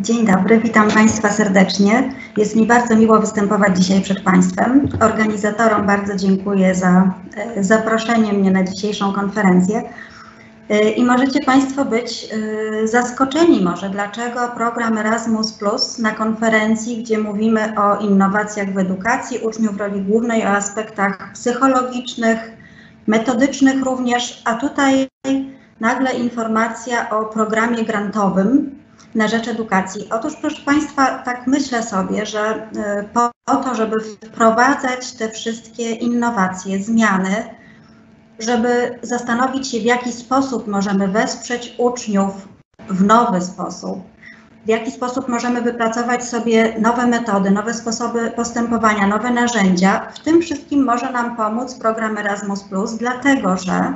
Dzień dobry, witam Państwa serdecznie. Jest mi bardzo miło występować dzisiaj przed Państwem. Organizatorom bardzo dziękuję za zaproszenie mnie na dzisiejszą konferencję. I możecie Państwo być zaskoczeni może, dlaczego program Erasmus Plus na konferencji, gdzie mówimy o innowacjach w edukacji, uczniów roli głównej, o aspektach psychologicznych, metodycznych również, a tutaj nagle informacja o programie grantowym na rzecz edukacji. Otóż, proszę Państwa, tak myślę sobie, że po to, żeby wprowadzać te wszystkie innowacje, zmiany, żeby zastanowić się, w jaki sposób możemy wesprzeć uczniów w nowy sposób, w jaki sposób możemy wypracować sobie nowe metody, nowe sposoby postępowania, nowe narzędzia, w tym wszystkim może nam pomóc program Erasmus+, dlatego że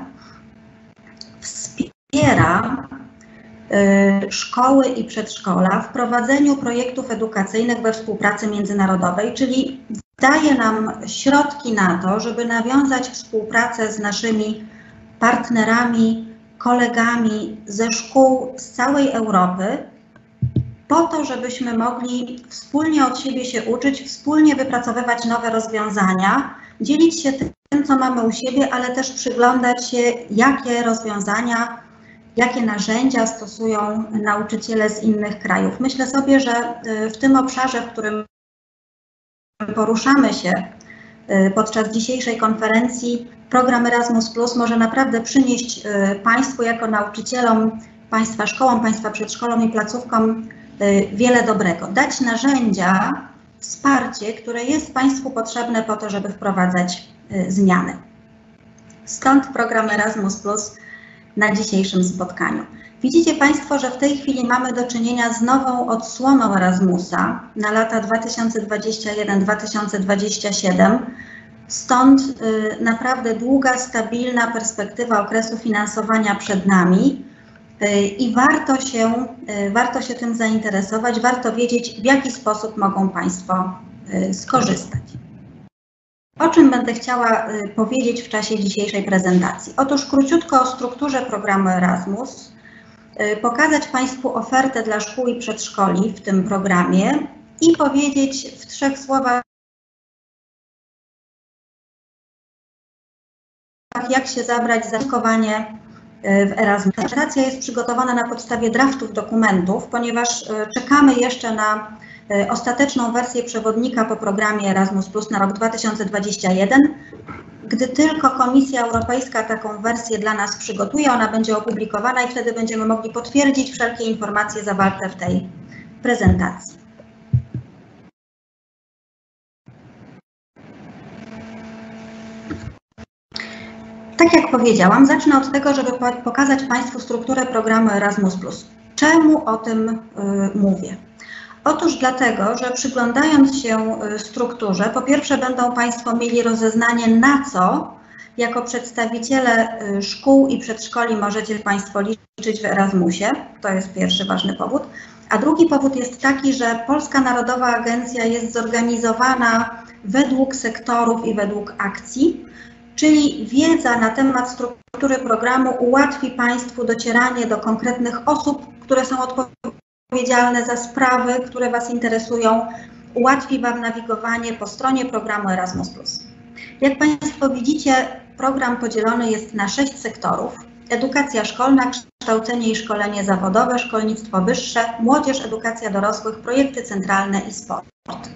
wspiera szkoły i przedszkola w prowadzeniu projektów edukacyjnych we współpracy międzynarodowej, czyli daje nam środki na to, żeby nawiązać współpracę z naszymi partnerami, kolegami ze szkół z całej Europy, po to, żebyśmy mogli wspólnie od siebie się uczyć, wspólnie wypracowywać nowe rozwiązania, dzielić się tym, co mamy u siebie, ale też przyglądać się, jakie rozwiązania, jakie narzędzia stosują nauczyciele z innych krajów. Myślę sobie, że w tym obszarze, w którym poruszamy się podczas dzisiejszej konferencji, program Erasmus+ może naprawdę przynieść Państwu jako nauczycielom, Państwa szkołom, Państwa przedszkolom i placówkom wiele dobrego. Dać narzędzia, wsparcie, które jest Państwu potrzebne po to, żeby wprowadzać zmiany. Stąd program Erasmus+ na dzisiejszym spotkaniu. Widzicie Państwo, że w tej chwili mamy do czynienia z nową odsłoną Erasmusa na lata 2021-2027. Stąd naprawdę długa, stabilna perspektywa okresu finansowania przed nami i warto się tym zainteresować, warto wiedzieć, w jaki sposób mogą Państwo skorzystać. O czym będę chciała powiedzieć w czasie dzisiejszej prezentacji? Otóż króciutko o strukturze programu Erasmus, pokazać Państwu ofertę dla szkół i przedszkoli w tym programie i powiedzieć w 3 słowach, jak się zabrać za szkołowanie w Erasmus. Prezentacja jest przygotowana na podstawie draftów dokumentów, ponieważ czekamy jeszcze na ostateczną wersję przewodnika po programie Erasmus+ na rok 2021. Gdy tylko Komisja Europejska taką wersję dla nas przygotuje, ona będzie opublikowana i wtedy będziemy mogli potwierdzić wszelkie informacje zawarte w tej prezentacji. Tak jak powiedziałam, zacznę od tego, żeby pokazać Państwu strukturę programu Erasmus+. Czemu o tym mówię? Otóż dlatego, że przyglądając się strukturze, po pierwsze będą Państwo mieli rozeznanie, na co jako przedstawiciele szkół i przedszkoli możecie Państwo liczyć w Erasmusie. To jest pierwszy ważny powód. A drugi powód jest taki, że Polska Narodowa Agencja jest zorganizowana według sektorów i według akcji, czyli wiedza na temat struktury programu ułatwi Państwu docieranie do konkretnych osób, które są odpowiedzialne za sprawy, które Was interesują, ułatwi Wam nawigowanie po stronie programu Erasmus+. Jak Państwo widzicie, program podzielony jest na 6 sektorów. Edukacja szkolna, kształcenie i szkolenie zawodowe, szkolnictwo wyższe, młodzież, edukacja dorosłych, projekty centralne i sport.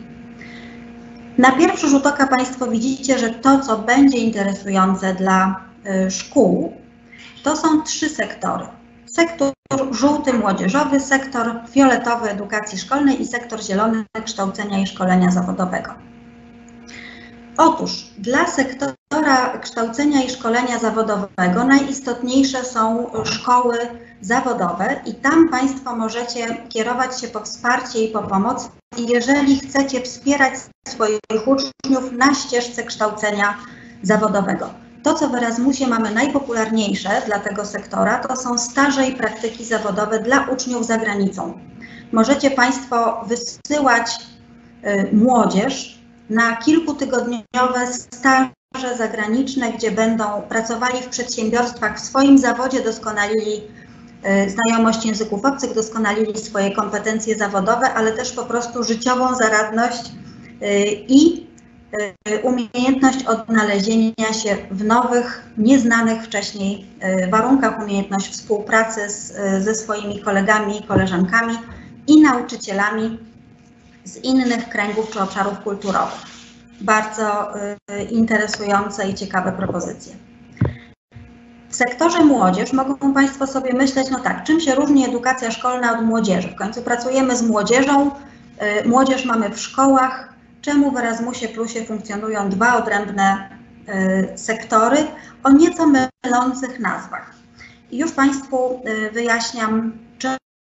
Na pierwszy rzut oka Państwo widzicie, że to, co będzie interesujące dla szkół, to są 3 sektory. Sektor żółty młodzieżowy, sektor fioletowy edukacji szkolnej i sektor zielony kształcenia i szkolenia zawodowego. Otóż dla sektora kształcenia i szkolenia zawodowego najistotniejsze są szkoły zawodowe i tam Państwo możecie kierować się po wsparcie i po pomoc, jeżeli chcecie wspierać swoich uczniów na ścieżce kształcenia zawodowego. To, co w Erasmusie mamy najpopularniejsze dla tego sektora, to są staże i praktyki zawodowe dla uczniów za granicą. Możecie Państwo wysyłać młodzież na kilkutygodniowe staże zagraniczne, gdzie będą pracowali w przedsiębiorstwach, w swoim zawodzie doskonalili znajomość języków obcych, doskonalili swoje kompetencje zawodowe, ale też po prostu życiową zaradność i umiejętność odnalezienia się w nowych, nieznanych wcześniej warunkach, umiejętność współpracy ze swoimi kolegami i koleżankami i nauczycielami z innych kręgów czy obszarów kulturowych. Bardzo interesujące i ciekawe propozycje. W sektorze młodzież mogą Państwo sobie myśleć, no tak, czym się różni edukacja szkolna od młodzieży? W końcu pracujemy z młodzieżą, młodzież mamy w szkołach, czemu w Erasmusie Plusie funkcjonują dwa odrębne sektory o nieco mylących nazwach. I już Państwu wyjaśniam, czym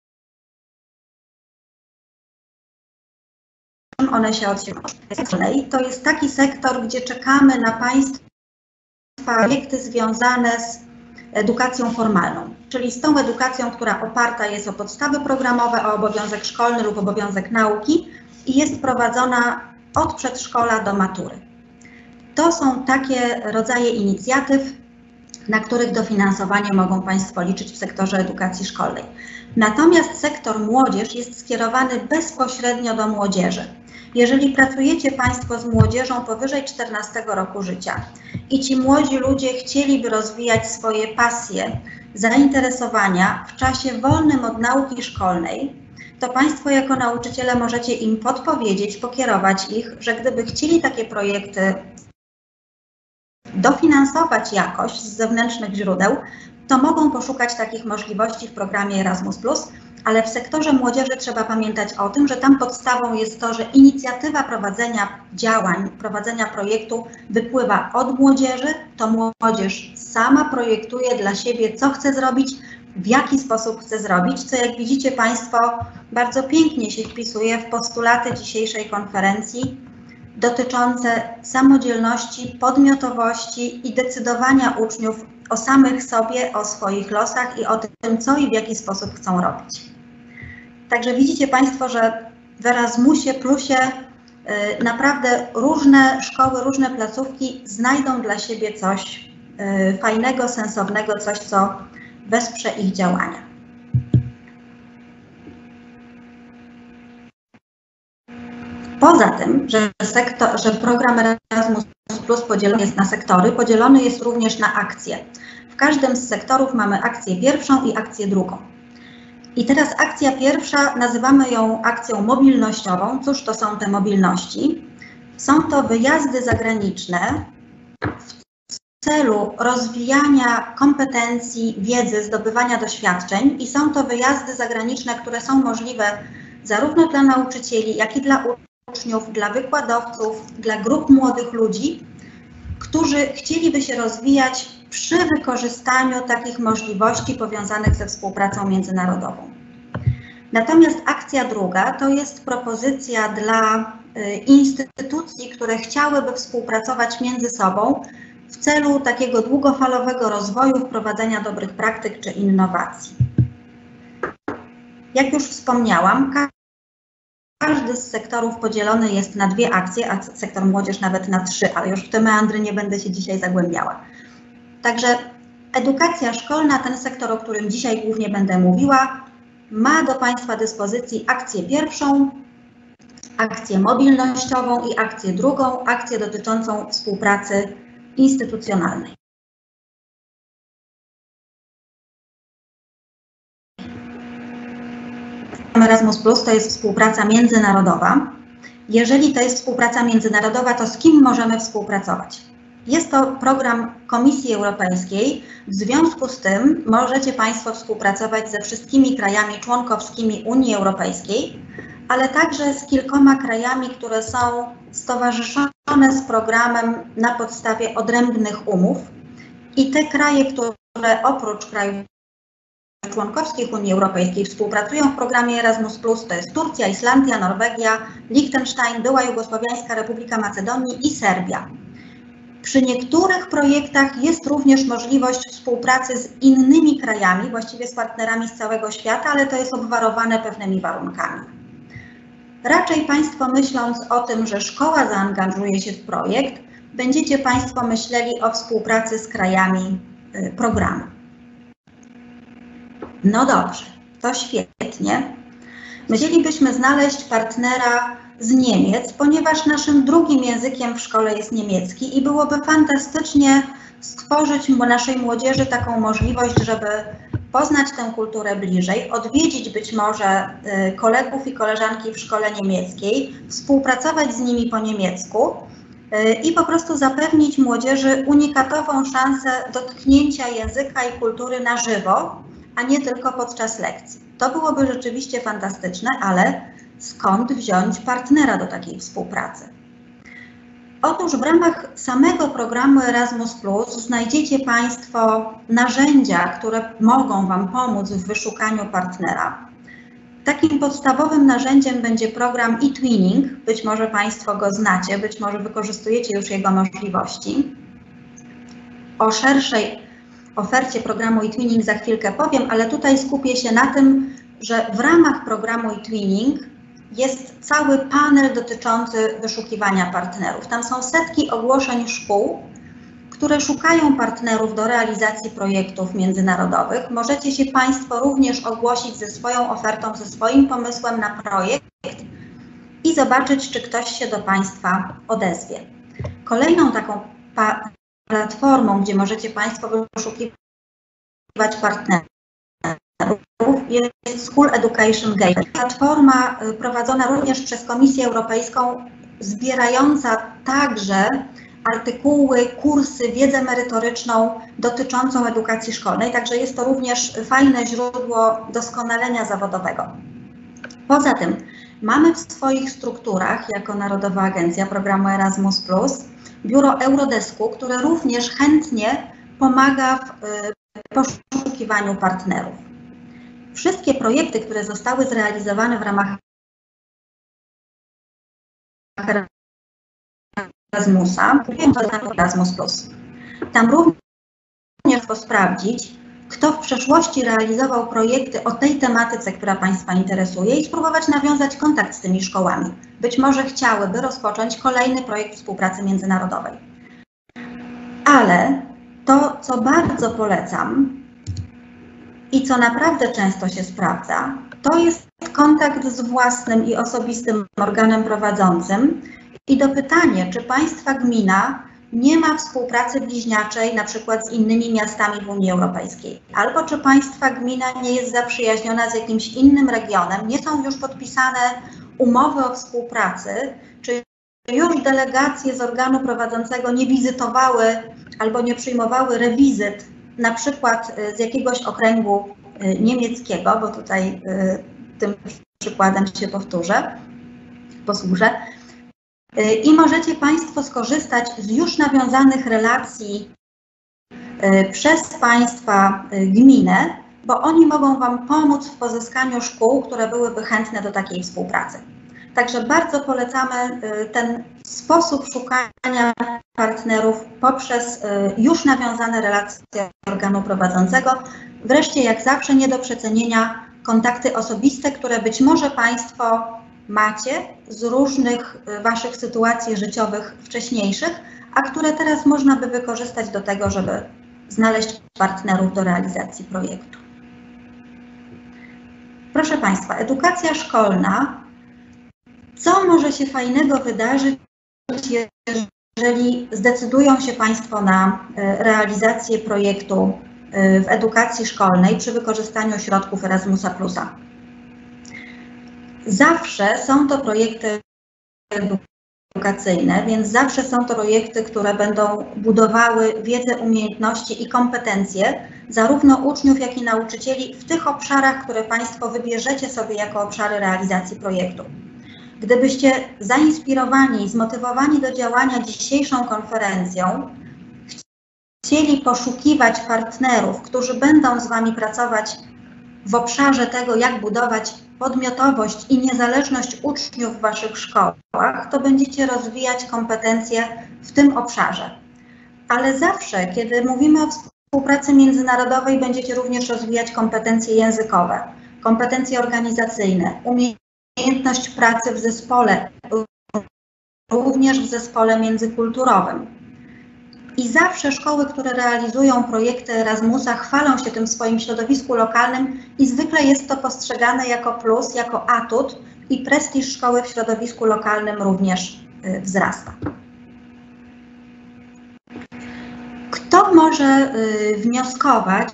one się odcieniają. To jest taki sektor, gdzie czekamy na Państwa projekty związane z edukacją formalną, czyli z tą edukacją, która oparta jest o podstawy programowe, o obowiązek szkolny lub obowiązek nauki i jest prowadzona od przedszkola do matury. To są takie rodzaje inicjatyw, na których dofinansowanie mogą Państwo liczyć w sektorze edukacji szkolnej. Natomiast sektor młodzież jest skierowany bezpośrednio do młodzieży. Jeżeli pracujecie Państwo z młodzieżą powyżej 14 roku życia i ci młodzi ludzie chcieliby rozwijać swoje pasje, zainteresowania w czasie wolnym od nauki szkolnej, to Państwo jako nauczyciele możecie im podpowiedzieć, pokierować ich, że gdyby chcieli takie projekty dofinansować jakoś z zewnętrznych źródeł, to mogą poszukać takich możliwości w programie Erasmus+, ale w sektorze młodzieży trzeba pamiętać o tym, że tam podstawą jest to, że inicjatywa prowadzenia działań, prowadzenia projektu wypływa od młodzieży, to młodzież sama projektuje dla siebie, co chce zrobić, w jaki sposób chce zrobić, co jak widzicie Państwo bardzo pięknie się wpisuje w postulaty dzisiejszej konferencji dotyczące samodzielności, podmiotowości i decydowania uczniów o samych sobie, o swoich losach i o tym, co i w jaki sposób chcą robić. Także widzicie Państwo, że w Erasmusie Plusie naprawdę różne szkoły, różne placówki znajdą dla siebie coś fajnego, sensownego, coś, co wesprze ich działania. Poza tym, że program Erasmus Plus podzielony jest na sektory, podzielony jest również na akcje. W każdym z sektorów mamy akcję pierwszą i akcję drugą. I teraz akcja pierwsza, nazywamy ją akcją mobilnościową. Cóż to są te mobilności? Są to wyjazdy zagraniczne w celu rozwijania kompetencji, wiedzy, zdobywania doświadczeń i są to wyjazdy zagraniczne, które są możliwe zarówno dla nauczycieli, jak i dla uczniów, dla wykładowców, dla grup młodych ludzi, którzy chcieliby się rozwijać przy wykorzystaniu takich możliwości powiązanych ze współpracą międzynarodową. Natomiast akcja druga to jest propozycja dla instytucji, które chciałyby współpracować między sobą w celu takiego długofalowego rozwoju, wprowadzenia dobrych praktyk czy innowacji. Jak już wspomniałam, każdy z sektorów podzielony jest na dwie akcje, a sektor młodzież nawet na 3, ale już w te meandry nie będę się dzisiaj zagłębiała. Także edukacja szkolna, ten sektor, o którym dzisiaj głównie będę mówiła, ma do Państwa dyspozycji akcję pierwszą, akcję mobilnościową i akcję drugą, akcję dotyczącą współpracy instytucjonalnej. Erasmus Plus to jest współpraca międzynarodowa. Jeżeli to jest współpraca międzynarodowa, to z kim możemy współpracować? Jest to program Komisji Europejskiej, w związku z tym możecie Państwo współpracować ze wszystkimi krajami członkowskimi Unii Europejskiej, ale także z kilkoma krajami, które są stowarzyszone z programem na podstawie odrębnych umów. I te kraje, które oprócz krajów członkowskich Unii Europejskiej współpracują w programie Erasmus+, to jest Turcja, Islandia, Norwegia, Liechtenstein, była Jugosłowiańska Republika Macedonii i Serbia. Przy niektórych projektach jest również możliwość współpracy z innymi krajami, właściwie z partnerami z całego świata, ale to jest obwarowane pewnymi warunkami. Raczej Państwo, myśląc o tym, że szkoła zaangażuje się w projekt, będziecie Państwo myśleli o współpracy z krajami programu. No dobrze, to świetnie. My chcielibyśmy znaleźć partnera z Niemiec, ponieważ naszym drugim językiem w szkole jest niemiecki i byłoby fantastycznie stworzyć naszej młodzieży taką możliwość, żeby poznać tę kulturę bliżej, odwiedzić być może kolegów i koleżanki w szkole niemieckiej, współpracować z nimi po niemiecku i po prostu zapewnić młodzieży unikatową szansę dotknięcia języka i kultury na żywo, a nie tylko podczas lekcji. To byłoby rzeczywiście fantastyczne, ale skąd wziąć partnera do takiej współpracy? Otóż w ramach samego programu Erasmus+ znajdziecie Państwo narzędzia, które mogą Wam pomóc w wyszukaniu partnera. Takim podstawowym narzędziem będzie program eTwinning. Być może Państwo go znacie, być może wykorzystujecie już jego możliwości. O szerszej ofercie programu eTwinning za chwilkę powiem, ale tutaj skupię się na tym, że w ramach programu eTwinning jest cały panel dotyczący wyszukiwania partnerów. Tam są setki ogłoszeń szkół, które szukają partnerów do realizacji projektów międzynarodowych. Możecie się Państwo również ogłosić ze swoją ofertą, ze swoim pomysłem na projekt i zobaczyć, czy ktoś się do Państwa odezwie. Kolejną taką platformą, gdzie możecie Państwo wyszukiwać partnerów, jest School Education Gateway. Platforma prowadzona również przez Komisję Europejską, zbierająca także artykuły, kursy, wiedzę merytoryczną dotyczącą edukacji szkolnej, także jest to również fajne źródło doskonalenia zawodowego. Poza tym mamy w swoich strukturach, jako Narodowa Agencja Programu Erasmus+, biuro Eurodesku, które również chętnie pomaga w poszukiwaniu partnerów. Wszystkie projekty, które zostały zrealizowane w ramach Erasmus+. Tam również warto sprawdzić, kto w przeszłości realizował projekty o tej tematyce, która Państwa interesuje i spróbować nawiązać kontakt z tymi szkołami. Być może chciałyby rozpocząć kolejny projekt współpracy międzynarodowej. Ale to, co bardzo polecam i co naprawdę często się sprawdza, to jest kontakt z własnym i osobistym organem prowadzącym i dopytanie, czy Państwa gmina nie ma współpracy bliźniaczej na przykład z innymi miastami w Unii Europejskiej, albo czy Państwa gmina nie jest zaprzyjaźniona z jakimś innym regionem, nie są już podpisane umowy o współpracy, czy już delegacje z organu prowadzącego nie wizytowały albo nie przyjmowały rewizyt na przykład z jakiegoś okręgu niemieckiego, bo tutaj tym przykładem się posłużę. I możecie Państwo skorzystać z już nawiązanych relacji przez Państwa gminę, bo oni mogą Wam pomóc w pozyskaniu szkół, które byłyby chętne do takiej współpracy. Także bardzo polecamy ten sposób szukania partnerów poprzez już nawiązane relacje organu prowadzącego. Wreszcie, jak zawsze, nie do przecenienia kontakty osobiste, które być może Państwo macie z różnych Waszych sytuacji życiowych wcześniejszych, a które teraz można by wykorzystać do tego, żeby znaleźć partnerów do realizacji projektu. Proszę Państwa, edukacja szkolna. Co może się fajnego wydarzyć, jeżeli zdecydują się Państwo na realizację projektu w edukacji szkolnej przy wykorzystaniu środków Erasmusa+. Zawsze są to projekty edukacyjne, więc zawsze są to projekty, które będą budowały wiedzę, umiejętności i kompetencje zarówno uczniów, jak i nauczycieli w tych obszarach, które Państwo wybierzecie sobie jako obszary realizacji projektu. Gdybyście zainspirowani, zmotywowani do działania dzisiejszą konferencją chcieli poszukiwać partnerów, którzy będą z Wami pracować w obszarze tego, jak budować podmiotowość i niezależność uczniów w Waszych szkołach, to będziecie rozwijać kompetencje w tym obszarze. Ale zawsze, kiedy mówimy o współpracy międzynarodowej, będziecie również rozwijać kompetencje językowe, kompetencje organizacyjne, umiejętność pracy w zespole, również w zespole międzykulturowym. I zawsze szkoły, które realizują projekty Erasmusa, chwalą się tym w swoim środowisku lokalnym i zwykle jest to postrzegane jako plus, jako atut i prestiż szkoły w środowisku lokalnym również wzrasta. Kto może wnioskować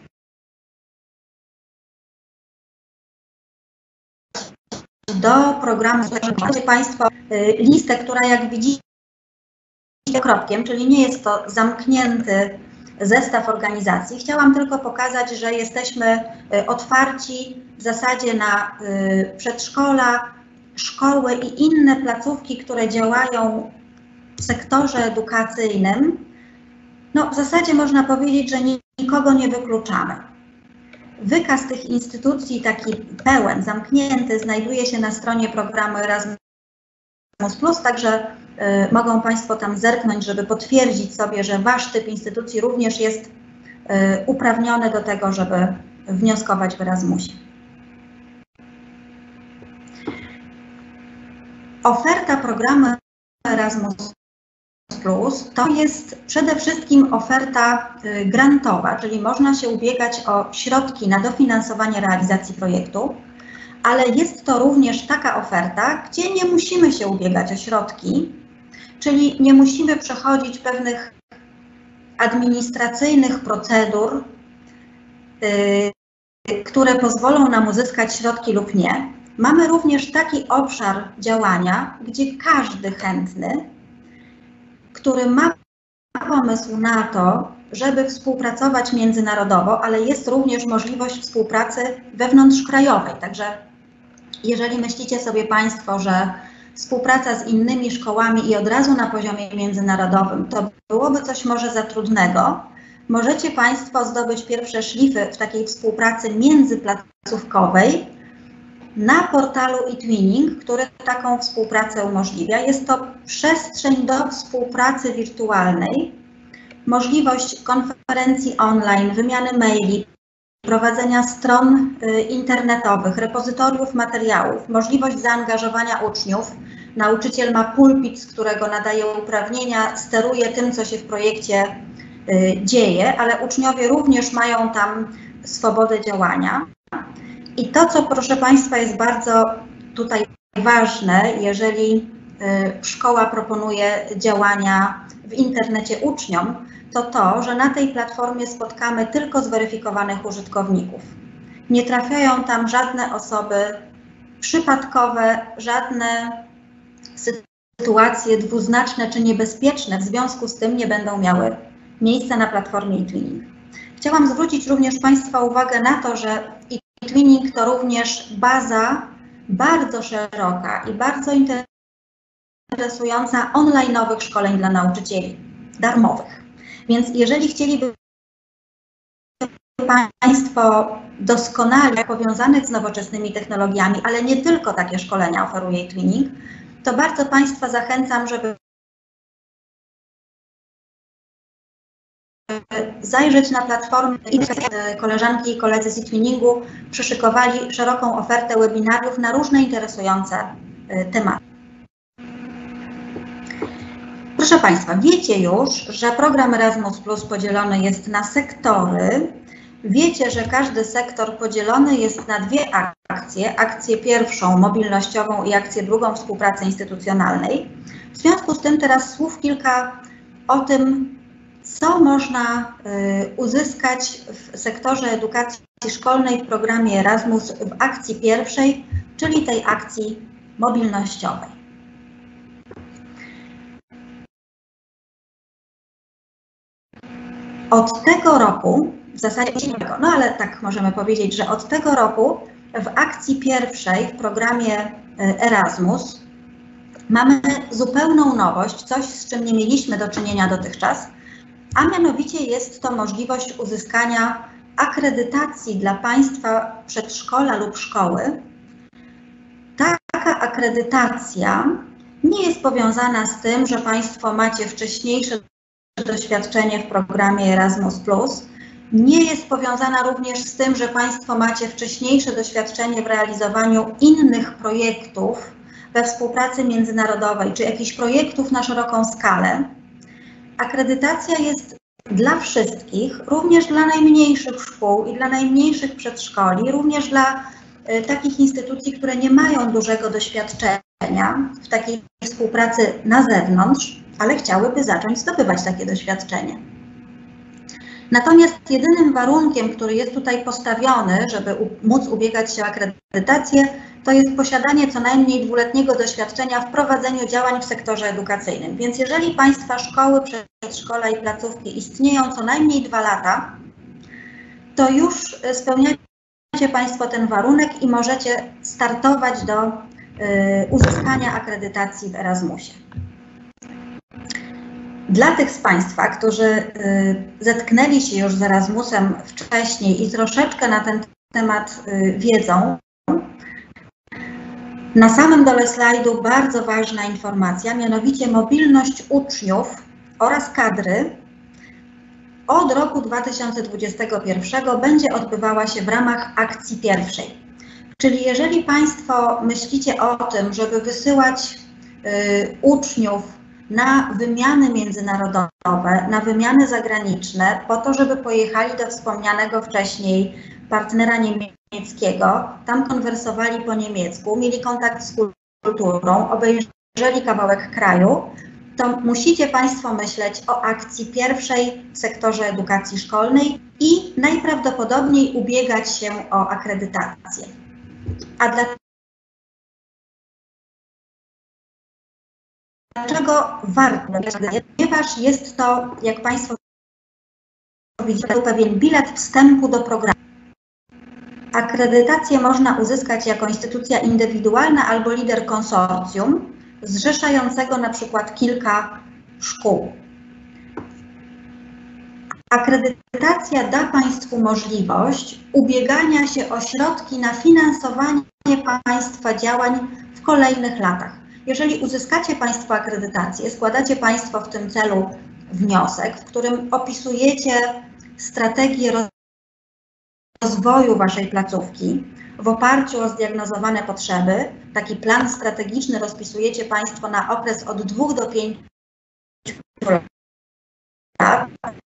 do programu? Macie Państwo listę, która jak widzicie kropkiem, czyli nie jest to zamknięty zestaw organizacji. Chciałam tylko pokazać, że jesteśmy otwarci w zasadzie na przedszkola, szkoły i inne placówki, które działają w sektorze edukacyjnym. No, w zasadzie można powiedzieć, że nikogo nie wykluczamy. Wykaz tych instytucji, taki pełen, zamknięty, znajduje się na stronie programu Erasmus+, także mogą Państwo tam zerknąć, żeby potwierdzić sobie, że Wasz typ instytucji również jest uprawniony do tego, żeby wnioskować w Erasmusie. Oferta programu Erasmus+ to jest przede wszystkim oferta grantowa, czyli można się ubiegać o środki na dofinansowanie realizacji projektu, ale jest to również taka oferta, gdzie nie musimy się ubiegać o środki, czyli nie musimy przechodzić pewnych administracyjnych procedur, które pozwolą nam uzyskać środki lub nie. Mamy również taki obszar działania, gdzie każdy chętny, który ma pomysł na to, żeby współpracować międzynarodowo, ale jest również możliwość współpracy wewnątrzkrajowej. Także jeżeli myślicie sobie Państwo, że współpraca z innymi szkołami i od razu na poziomie międzynarodowym to byłoby coś może za trudnego, możecie Państwo zdobyć pierwsze szlify w takiej współpracy międzyplacówkowej na portalu eTwinning, który taką współpracę umożliwia. Jest to przestrzeń do współpracy wirtualnej, możliwość konferencji online, wymiany maili, prowadzenia stron internetowych, repozytoriów materiałów, możliwość zaangażowania uczniów. Nauczyciel ma pulpit, z którego nadaje uprawnienia, steruje tym, co się w projekcie dzieje, ale uczniowie również mają tam swobodę działania. I to, co proszę Państwa jest bardzo tutaj ważne, jeżeli szkoła proponuje działania w internecie uczniom, to to, że na tej platformie spotkamy tylko zweryfikowanych użytkowników. Nie trafiają tam żadne osoby przypadkowe, żadne sytuacje dwuznaczne czy niebezpieczne, w związku z tym nie będą miały miejsca na platformie eTwinning. Chciałam zwrócić również Państwa uwagę na to, że eTwinning to również baza bardzo szeroka i bardzo interesująca online'owych szkoleń dla nauczycieli, darmowych. Więc jeżeli chcieliby Państwo doskonale powiązanych z nowoczesnymi technologiami, ale nie tylko takie szkolenia oferuje eTwinning, to bardzo Państwa zachęcam, żeby zajrzeć na platformę i koleżanki i koledzy z eTwinningu przyszykowali szeroką ofertę webinariów na różne interesujące tematy. Proszę Państwa, wiecie już, że program Erasmus+ podzielony jest na sektory. Wiecie, że każdy sektor podzielony jest na dwie akcje. Akcję pierwszą, mobilnościową i akcję drugą, współpracy instytucjonalnej. W związku z tym teraz słów kilka o tym, co można uzyskać w sektorze edukacji szkolnej w programie Erasmus w akcji pierwszej, czyli tej akcji mobilnościowej. Od tego roku, w zasadzie, no ale tak możemy powiedzieć, że od tego roku w akcji pierwszej w programie Erasmus mamy zupełną nowość, coś z czym nie mieliśmy do czynienia dotychczas, a mianowicie jest to możliwość uzyskania akredytacji dla Państwa przedszkola lub szkoły. Taka akredytacja nie jest powiązana z tym, że Państwo macie wcześniejsze doświadczenie w programie Erasmus+. Nie jest powiązana również z tym, że Państwo macie wcześniejsze doświadczenie w realizowaniu innych projektów we współpracy międzynarodowej, czy jakichś projektów na szeroką skalę, akredytacja jest dla wszystkich, również dla najmniejszych szkół i dla najmniejszych przedszkoli, również dla takich instytucji, które nie mają dużego doświadczenia w takiej współpracy na zewnątrz, ale chciałyby zacząć zdobywać takie doświadczenie. Natomiast jedynym warunkiem, który jest tutaj postawiony, żeby móc ubiegać się o akredytację, to jest posiadanie co najmniej 2-letniego doświadczenia w prowadzeniu działań w sektorze edukacyjnym. Więc jeżeli Państwa szkoły, przedszkola i placówki istnieją co najmniej 2 lata, to już spełniacie Państwo ten warunek i możecie startować do uzyskania akredytacji w Erasmusie. Dla tych z Państwa, którzy zetknęli się już z Erasmusem wcześniej i troszeczkę na ten temat wiedzą, na samym dole slajdu bardzo ważna informacja, mianowicie mobilność uczniów oraz kadry od roku 2021 będzie odbywała się w ramach akcji pierwszej. Czyli jeżeli Państwo myślicie o tym, żeby wysyłać uczniów na wymiany międzynarodowe, na wymiany zagraniczne, po to, żeby pojechali do wspomnianego wcześniej partnera niemieckiego, tam konwersowali po niemiecku, mieli kontakt z kulturą, obejrzeli kawałek kraju, to musicie Państwo myśleć o akcji pierwszej w sektorze edukacji szkolnej i najprawdopodobniej ubiegać się o akredytację. A dlaczego warto? Ponieważ jest to, jak Państwo widzicie, pewien bilet wstępu do programu. Akredytację można uzyskać jako instytucja indywidualna albo lider konsorcjum zrzeszającego na przykład kilka szkół. Akredytacja da Państwu możliwość ubiegania się o środki na finansowanie Państwa działań w kolejnych latach. Jeżeli uzyskacie Państwo akredytację, składacie Państwo w tym celu wniosek, w którym opisujecie strategię rozwoju Waszej placówki w oparciu o zdiagnozowane potrzeby. Taki plan strategiczny rozpisujecie Państwo na okres od 2 do 5 lat.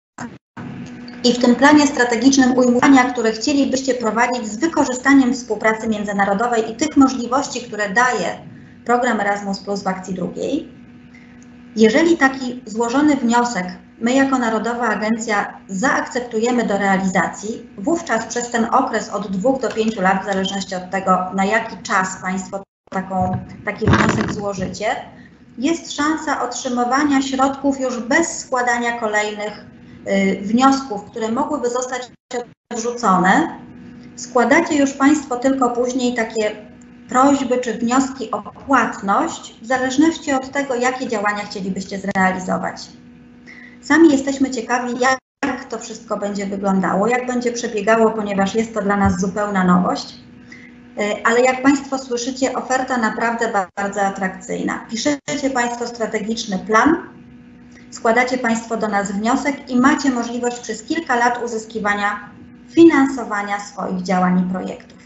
I w tym planie strategicznym ujmowania, które chcielibyście prowadzić z wykorzystaniem współpracy międzynarodowej i tych możliwości, które daje program Erasmus Plus w akcji drugiej. Jeżeli taki złożony wniosek my jako Narodowa Agencja zaakceptujemy do realizacji, wówczas przez ten okres od 2 do 5 lat, w zależności od tego, na jaki czas Państwo taki wniosek złożycie, jest szansa otrzymywania środków już bez składania kolejnych wniosków, które mogłyby zostać odrzucone. Składacie już Państwo tylko później takie prośby czy wnioski o płatność, w zależności od tego, jakie działania chcielibyście zrealizować. Sami jesteśmy ciekawi, jak to wszystko będzie wyglądało, jak będzie przebiegało, ponieważ jest to dla nas zupełna nowość. Ale jak Państwo słyszycie, oferta naprawdę bardzo atrakcyjna. Piszecie Państwo strategiczny plan, składacie Państwo do nas wniosek i macie możliwość przez kilka lat uzyskiwania finansowania swoich działań i projektów.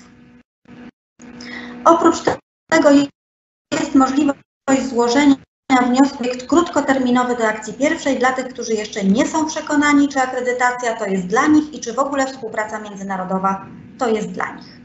Oprócz tego jest możliwość złożenia wniosku krótkoterminowy do akcji pierwszej dla tych, którzy jeszcze nie są przekonani, czy akredytacja to jest dla nich i czy w ogóle współpraca międzynarodowa to jest dla nich.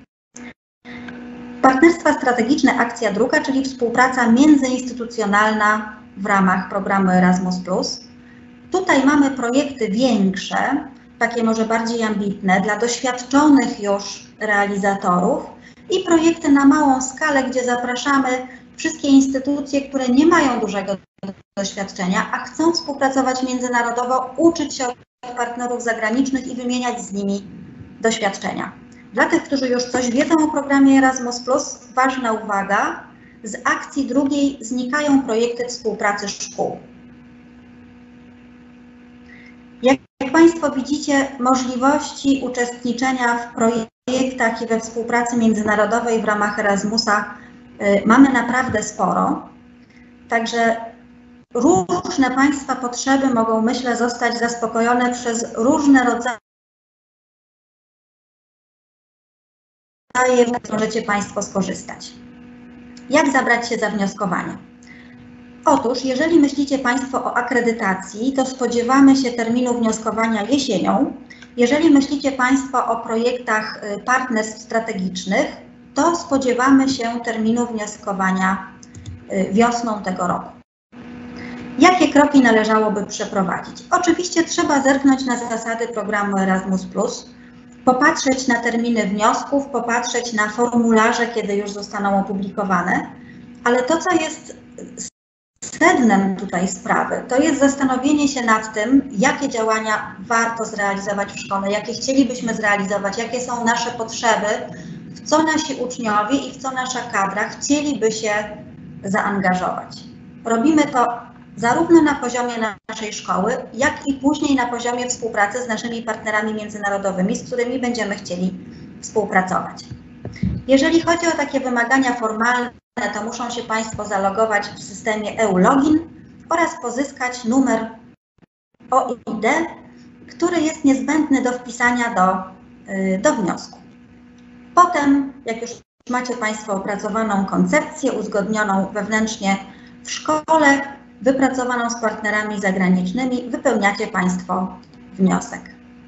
Partnerstwa strategiczne akcja druga, czyli współpraca międzyinstytucjonalna w ramach programu Erasmus+. Tutaj mamy projekty większe, takie może bardziej ambitne, dla doświadczonych już realizatorów i projekty na małą skalę, gdzie zapraszamy wszystkie instytucje, które nie mają dużego doświadczenia, a chcą współpracować międzynarodowo, uczyć się od partnerów zagranicznych i wymieniać z nimi doświadczenia. Dla tych, którzy już coś wiedzą o programie Erasmus+, ważna uwaga, z akcji drugiej znikają projekty współpracy szkół. Jak Państwo widzicie, możliwości uczestniczenia w projektach i we współpracy międzynarodowej w ramach Erasmusa mamy naprawdę sporo. Także różne Państwa potrzeby mogą, myślę, zostać zaspokojone przez różne rodzaje, możecie Państwo skorzystać. Jak zabrać się za wnioskowanie? Otóż, jeżeli myślicie Państwo o akredytacji, to spodziewamy się terminu wnioskowania jesienią. Jeżeli myślicie Państwo o projektach partnerstw strategicznych, to spodziewamy się terminu wnioskowania wiosną tego roku. Jakie kroki należałoby przeprowadzić? Oczywiście trzeba zerknąć na zasady programu Erasmus+, popatrzeć na terminy wniosków, popatrzeć na formularze, kiedy już zostaną opublikowane, ale to, co jest sednem tutaj sprawy, to jest zastanowienie się nad tym, jakie działania warto zrealizować w szkole, jakie chcielibyśmy zrealizować, jakie są nasze potrzeby, w co nasi uczniowie i w co nasza kadra chcieliby się zaangażować. Robimy to zarówno na poziomie naszej szkoły, jak i później na poziomie współpracy z naszymi partnerami międzynarodowymi, z którymi będziemy chcieli współpracować. Jeżeli chodzi o takie wymagania formalne, to muszą się Państwo zalogować w systemie EU-Login oraz pozyskać numer OID, który jest niezbędny do wpisania do wniosku. Potem, jak już macie Państwo opracowaną koncepcję, uzgodnioną wewnętrznie w szkole, wypracowaną z partnerami zagranicznymi, wypełniacie Państwo wniosek.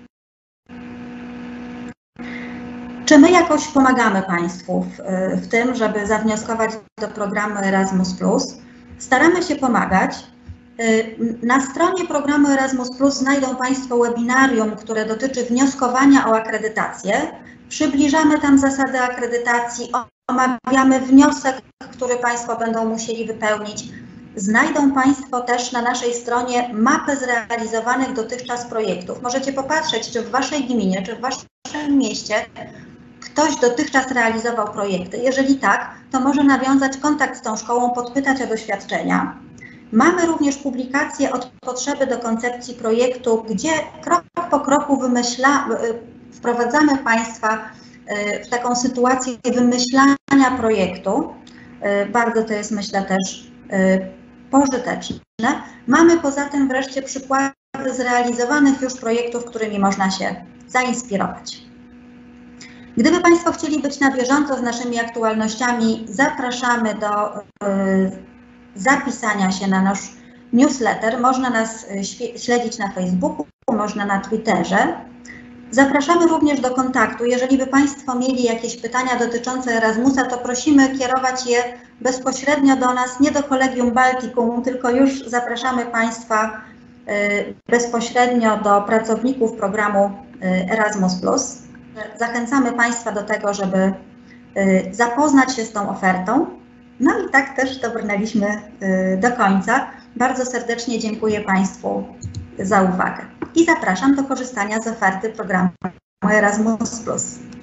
Czy my jakoś pomagamy Państwu w tym, żeby zawnioskować do programu Erasmus+? Staramy się pomagać. Na stronie programu Erasmus+ znajdą Państwo webinarium, które dotyczy wnioskowania o akredytację. Przybliżamy tam zasady akredytacji, omawiamy wniosek, który Państwo będą musieli wypełnić. Znajdą Państwo też na naszej stronie mapę zrealizowanych dotychczas projektów. Możecie popatrzeć, czy w Waszej gminie, czy w Waszym mieście ktoś dotychczas realizował projekty. Jeżeli tak, to może nawiązać kontakt z tą szkołą, podpytać o doświadczenia. Mamy również publikację od potrzeby do koncepcji projektu, gdzie krok po kroku wprowadzamy Państwa w taką sytuację wymyślania projektu. Bardzo to jest, myślę, też pożyteczne. Mamy poza tym wreszcie przykłady zrealizowanych już projektów, którymi można się zainspirować. Gdyby Państwo chcieli być na bieżąco z naszymi aktualnościami, zapraszamy do zapisania się na nasz newsletter. Można nas śledzić na Facebooku, można na Twitterze. Zapraszamy również do kontaktu. Jeżeli by Państwo mieli jakieś pytania dotyczące Erasmusa, to prosimy kierować je bezpośrednio do nas, nie do Collegium Balticum, tylko już zapraszamy Państwa bezpośrednio do pracowników programu Erasmus+. Zachęcamy Państwa do tego, żeby zapoznać się z tą ofertą. No i tak też dobrnęliśmy do końca. Bardzo serdecznie dziękuję Państwu za uwagę i zapraszam do korzystania z oferty programu Erasmus+.